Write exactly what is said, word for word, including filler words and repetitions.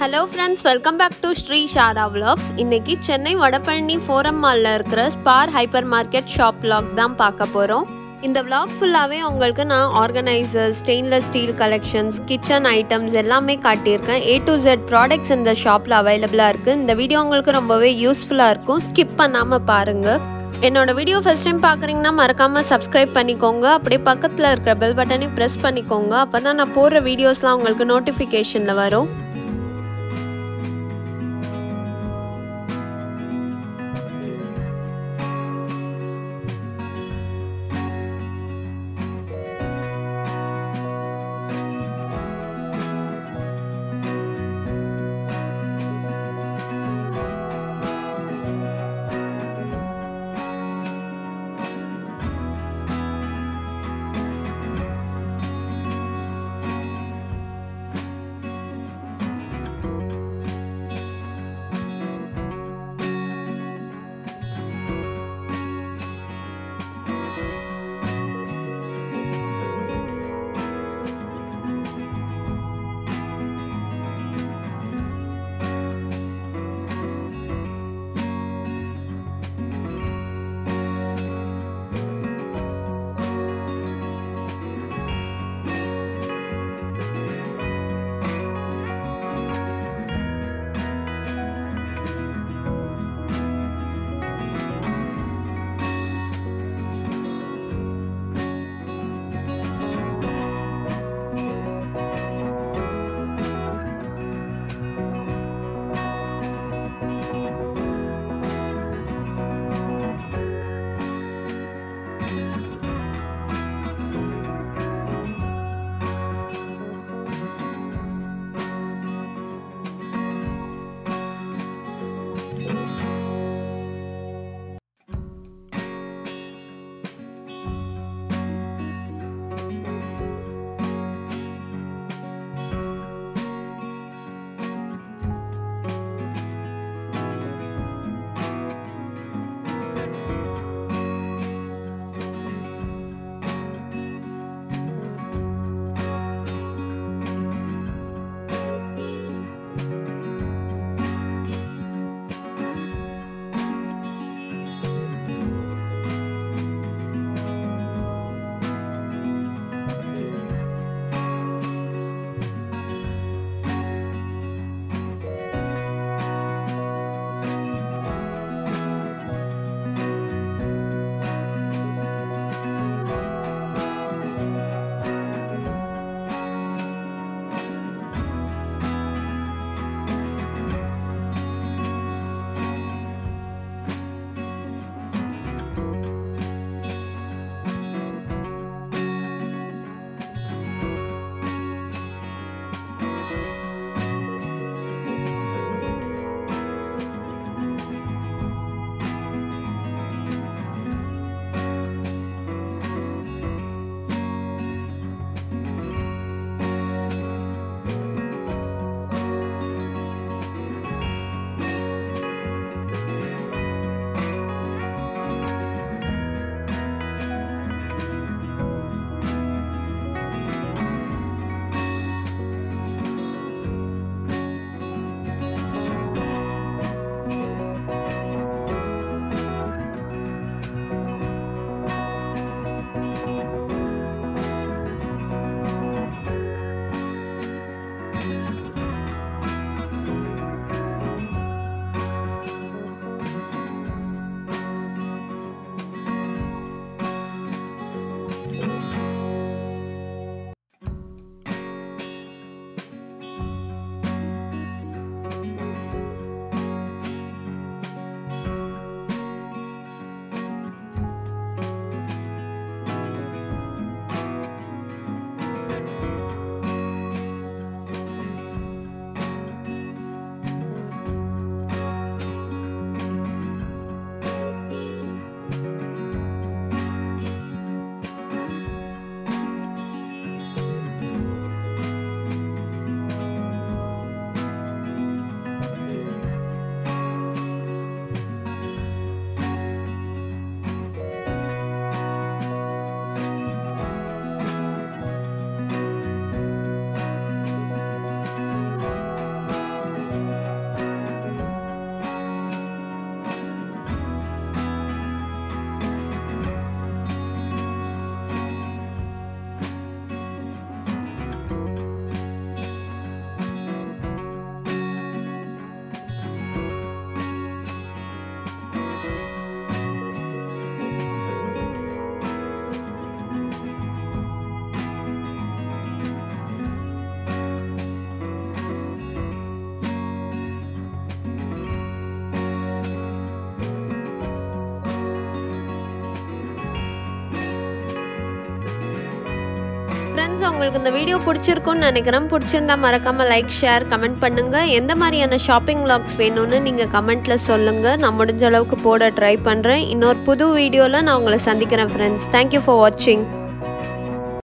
Hello friends, welcome back to sreesharavlogs. இன்னைக்கு Chennai vadapalani vrmall இருக்கிற SPAR HYPERMARKET shop vlog தான் பார்க்க போறோம். இந்த vlog ஃபுல்லாவே உங்களுக்கு நான் organisers, stainless steel collections, kitchen items எல்லாமே காட்டியிருக்கேன். A to Z products இந்த ஷாப்ல அவைலபிளா இருக்கு. இந்த வீடியோ உங்களுக்கு ரொம்பவே யூஸ்ஃபுல்லா இருக்கும். ஸ்கிப் பண்ணாம பாருங்க. என்னோட வீடியோ ஃபர்ஸ்ட் டைம் பார்க்குறீங்கன்னா மறக்காமல் சப்ஸ்கிரைப் பண்ணிக்கோங்க. அப்படியே பக்கத்தில் இருக்கிற பெல் பட்டனையும் ப்ரெஸ் பண்ணிக்கோங்க. அப்போ தான் நான் போடுற வீடியோஸ்லாம் உங்களுக்கு நோட்டிஃபிகேஷனில் வரும். ஃப்ரெண்ட்ஸ், உங்களுக்கு இந்த வீடியோ பிடிச்சிருக்கும்னு நினைக்கிறேன். பிடிச்சிருந்தா மறக்காமல் லைக், ஷேர், கமெண்ட் பண்ணுங்கள். எந்த மாதிரியான ஷாப்பிங் vlogs வேணும்னு நீங்கள் கமெண்ட்டில் சொல்லுங்கள். நான் முடிஞ்ச அளவுக்கு போட ட்ரை பண்ணுறேன். இன்னொரு புது வீடியோவில் நான் உங்களை சந்திக்கிறேன் ஃப்ரெண்ட்ஸ். தேங்க்யூ ஃபார் வாட்சிங்.